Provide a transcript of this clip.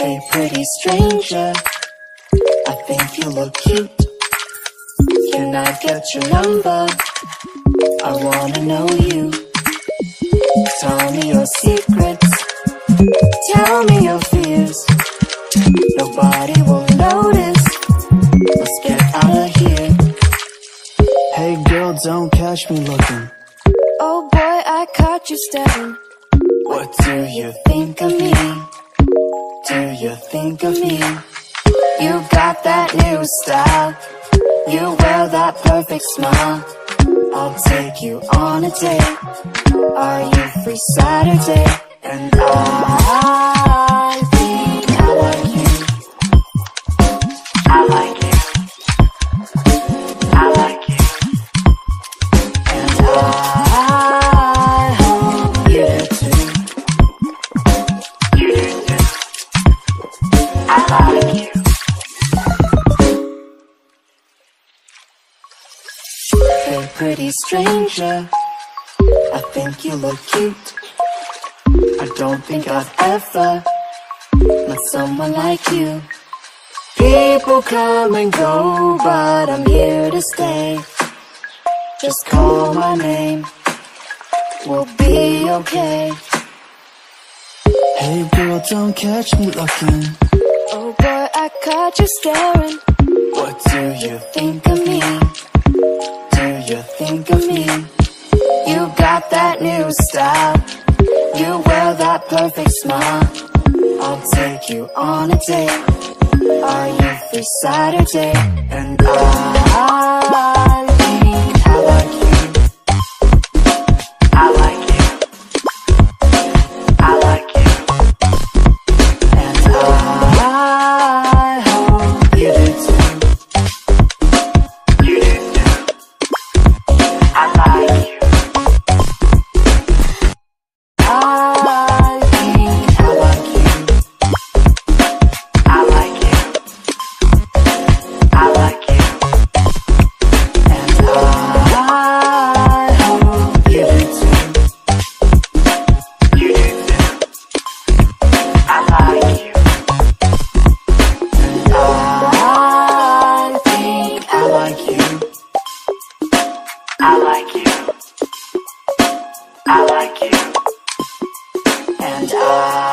Hey pretty stranger, I think you look cute. Can I get your number? I wanna know you. Tell me your secrets, tell me your fears. Nobody will notice, let's get out of here. Hey girl, don't catch me looking. Oh boy, I caught you staring. What do you think of me? Do you think of me? You got that new style, you wear that perfect smile. I'll take you on a date. Are you free Saturday? And I think I like you. I like you. I like you. And I hope you do too. You do too. I like you. Hey pretty stranger, I think you look cute. I don't think I've ever met someone like you. People come and go, but I'm here to stay. Just call my name, we'll be okay. Hey girl, don't catch me looking. Oh boy, I caught you staring. What do you think of me? Do you think of me? You got that new style, you wear that perfect smile. I'll take you on a date. Are you free Saturday? And I think I like you. I like you. I like you. And I hope you do too. You do too. I like you. I think I like you. I like you. I like you. And I hope you do too. You do too. I like you. And I think I like you. I like you. I like you. And